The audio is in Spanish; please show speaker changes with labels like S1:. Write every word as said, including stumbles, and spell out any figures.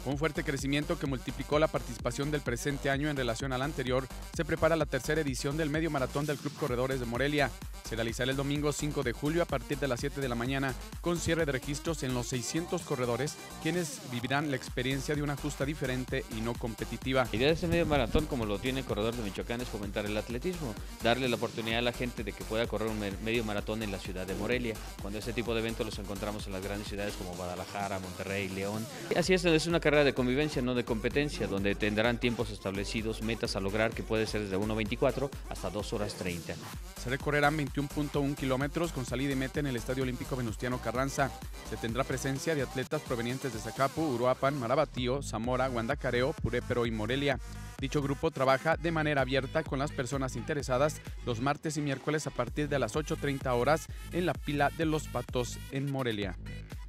S1: Con un fuerte crecimiento que multiplicó la participación del presente año en relación al anterior, se prepara la tercera edición del Medio Maratón del Club Corredores de Morelia. Se realizará el domingo cinco de julio a partir de las siete de la mañana, con cierre de registros en los seiscientos corredores, quienes vivirán la experiencia de una justa diferente y no competitiva.
S2: La idea de este medio maratón, como lo tiene el Corredor de Michoacán, es fomentar el atletismo, darle la oportunidad a la gente de que pueda correr un medio maratón en la ciudad de Morelia, cuando este tipo de eventos los encontramos en las grandes ciudades como Guadalajara, Monterrey, León. Así es, es una carrera de convivencia, no de competencia, donde tendrán tiempos establecidos, metas a lograr, que puede ser desde uno veinticuatro hasta dos horas treinta.
S1: Se recorrerán veintiuno punto uno kilómetros con salida y meta en el Estadio Olímpico Venustiano Carranza. Se tendrá presencia de atletas provenientes de Zacapu, Uruapan, Marabatío, Zamora, Guandacareo, Purépero y Morelia. Dicho grupo trabaja de manera abierta con las personas interesadas los martes y miércoles a partir de las ocho treinta horas en la Pila de los Patos en Morelia.